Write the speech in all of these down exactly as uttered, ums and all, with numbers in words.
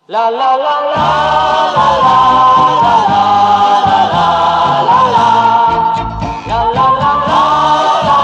La la la la la la la la la la la la la la la la la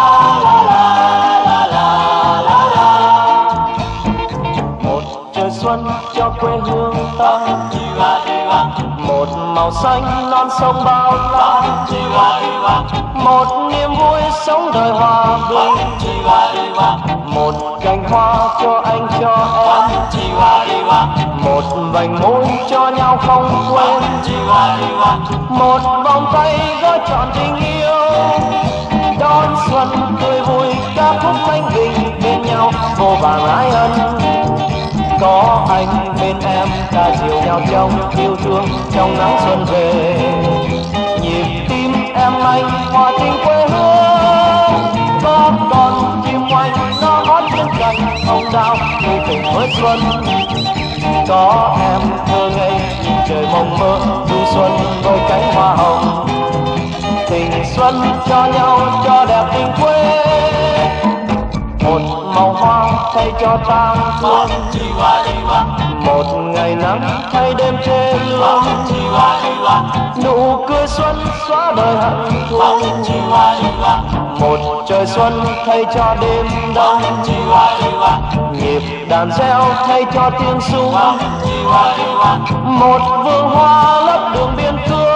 la la la. Một trời xuân cho quê hương ta, một màu xanh non sông bao la, một niềm vui sống đời hòa bình, một cành hoa cho anh cho em, một vành môi cho nhau không quên, một vòng tay gói trọn tình yêu. Đón xuân tươi vui ca khúc thanh bình bên nhau vô vàng ái ân. Có anh bên em ta dìu nhau trong yêu thương trong nắng xuân về. Nhịp tim em anh hòa tình quê hương, có con chim oanh nó hót trên cành hồng đào người tình mới xuân. Có em thơ ngây nhìn trời mộng mơ du xuân với cánh hoa hồng. Tình xuân cho nhau cho đẹp tình quê, một màu hoa thay cho tang thương, một ngày nắng thay đêm thê lương. Nụ cười xuân xóa đời hận thù, một trời xuân thay cho đêm đông. Nhịp đàn reo thay cho tiếng súng, một vườn hoa lấp đường biên cương.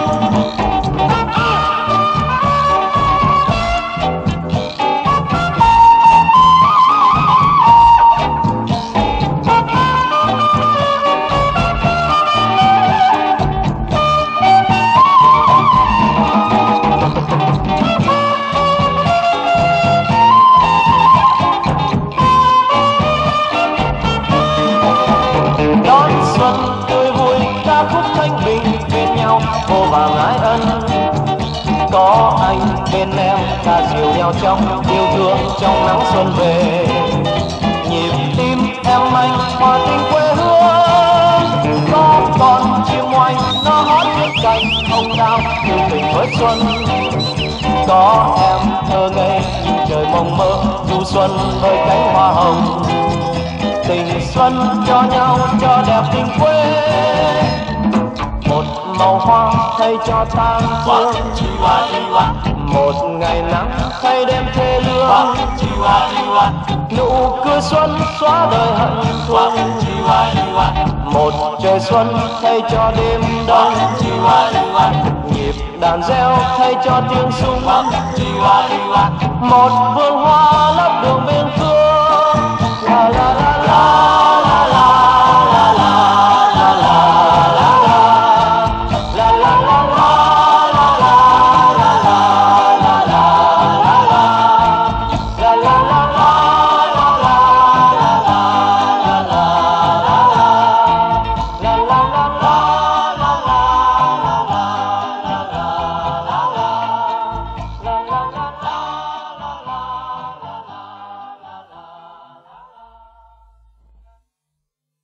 Vô vàng ái ân, có anh bên em ta dìu nhau trong yêu thương trong nắng xuân về. Nhịp tim em anh hòa tình quê hương, có con chim oanh nó hót trên cành hồng đào yêu tình với xuân. Có em thơ ngây nhìn trời mộng mơ du xuân với cánh hoa hồng. Tình xuân cho nhau cho đẹp tình quê, một màu hoa thay cho tang thương, một ngày nắng thay đêm thê lương. Nụ cười xuân xóa đời hận thù, một trời xuân thay cho đêm đông. Nhịp đàn reo thay cho tiếng súng, một vườn hoa lấp đường bên